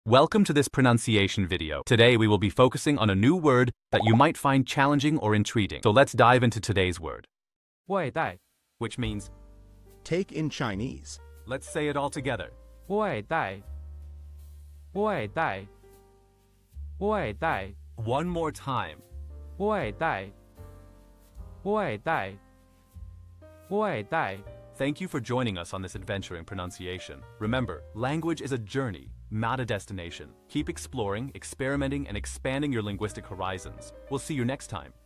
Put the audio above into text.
Welcome to this pronunciation video. Today we will be focusing on a new word that you might find challenging or intriguing. So let's dive into today's word, 外带 which means, Take in Chinese. let's say it all together. 外带外带外带 One more time. 外带外带外带 Thank you for joining us on this adventure in pronunciation. Remember, language is a journey, not a destination. Keep exploring, experimenting, and expanding your linguistic horizons. We'll see you next time.